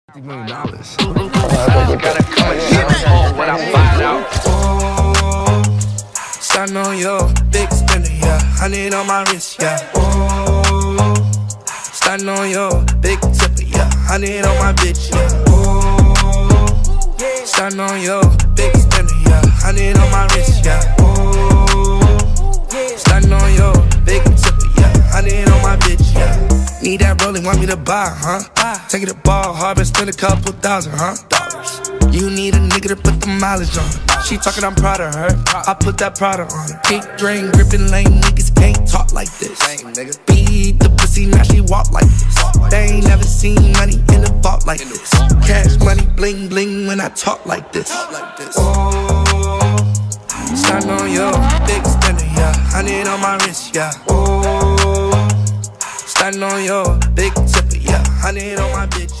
$50 million. I gotta come and get home when I find out. Oh, starting on your big spender, yeah. 100 on my wrist, yeah. Oh, starting on your big tipper, yeah. 100 on my bitch, yeah. Oh, starting on your big spender, yeah. 100 on my wrist, yeah. Oh, starting on your big tipper, yeah. 100 on my bitch, yeah. Need that rolling, want me to buy, huh? Take it to ball hard, but spend a couple thousand, huh? You need a nigga to put the mileage on. She talking, I'm proud of her. I put that Prada on her. Big drain, gripping lame niggas can't talk like this. Beat the pussy, now she walk like this. They ain't never seen money in the vault like this. Cash money, bling bling when I talk like this. Oh, starting on your big spender, yeah. 100 on my wrist, yeah. Oh, starting on your big tipper, yeah. 100 on my bitch.